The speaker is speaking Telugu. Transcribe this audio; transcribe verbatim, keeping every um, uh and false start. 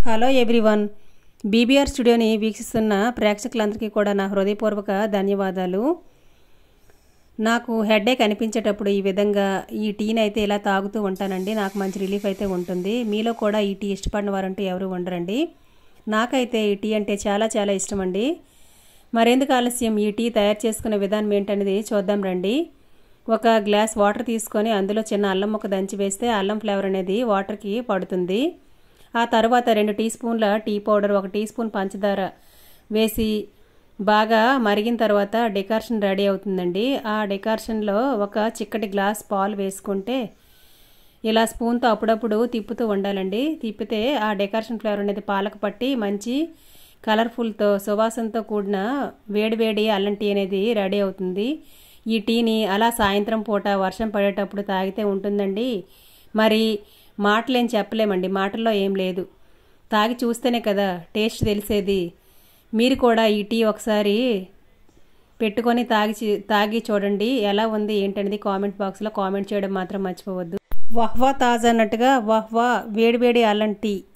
హలో ఎవ్రీవన్, బీబీఆర్ స్టూడియోని వీక్షిస్తున్న ప్రేక్షకులందరికీ కూడా నా హృదయపూర్వక ధన్యవాదాలు. నాకు హెడేక్ అనిపించేటప్పుడు ఈ విధంగా ఈ టీని అయితే ఇలా తాగుతూ ఉంటానండి. నాకు మంచి రిలీఫ్ అయితే ఉంటుంది. మీలో కూడా ఈ టీ ఇష్టపడిన వారంటూ ఎవరు ఉండరండి. నాకైతే ఈ టీ అంటే చాలా చాలా ఇష్టం అండి. మరెందుకు ఆలస్యం, ఈ టీ తయారు చేసుకునే విధానం ఏంటనేది చూద్దాం రండి. ఒక గ్లాస్ వాటర్ తీసుకొని అందులో చిన్న అల్లం ముక్క దంచి వేస్తే అల్లం ఫ్లేవర్ అనేది వాటర్కి పడుతుంది. ఆ తర్వాత రెండు టీ స్పూన్ల టీ పౌడర్, ఒక టీ స్పూన్ పంచదార వేసి బాగా మరిగిన తర్వాత డెకార్షన్ రెడీ అవుతుందండి. ఆ డెకార్షన్లో ఒక చిక్కటి గ్లాస్ పాలు వేసుకుంటే ఇలా స్పూన్తో అప్పుడప్పుడు తిప్పుతూ ఉండాలండి. తిప్పితే ఆ డెకార్షన్ ఫ్లేవర్ అనేది పాలకు పట్టి మంచి కలర్ఫుల్తో సువాసనతో కూడిన వేడివేడి అల్లం టీ అనేది రెడీ అవుతుంది. ఈ టీని అలా సాయంత్రం పూట వర్షం పడేటప్పుడు తాగితే ఉంటుందండి. మరి మాటలేం చెప్పలేమండి, మాటల్లో ఏం లేదు, తాగి చూస్తేనే కదా టేస్ట్ తెలిసేది. మీరు కూడా ఈ టీ ఒకసారి పెట్టుకొని తాగి తాగి చూడండి ఎలా ఉంది ఏంటనేది కామెంట్ బాక్స్లో కామెంట్ చేయడం మాత్రం మర్చిపోవద్దు. వహ్వా తాజా అన్నట్టుగా వహ్వా వేడివేడి అల్లం టీ.